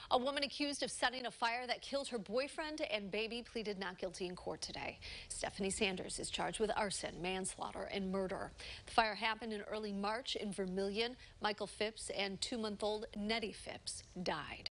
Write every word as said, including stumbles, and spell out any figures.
A woman accused of setting a fire that killed her boyfriend and baby pleaded not guilty in court today. Stephanie Sanders is charged with arson, manslaughter, and murder. The fire happened in early March in Vermillion. Michael Phipps and two-month-old Nettie Phipps died.